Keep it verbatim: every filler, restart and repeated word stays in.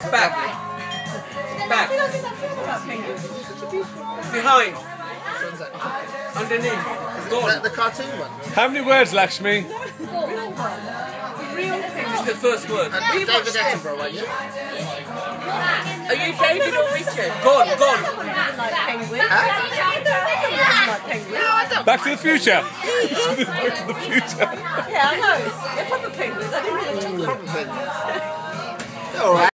Back. Back. Behind. Underneath. Go Is on. that the cartoon one? How many words, Lakshmi? This is the first word. And the David Attenborough one, yeah? Are you David or Richard? Go on, go on. Back to the Future. Back to the Future. Yeah, I know. They're proper penguins. I didn't really Probably. Alright.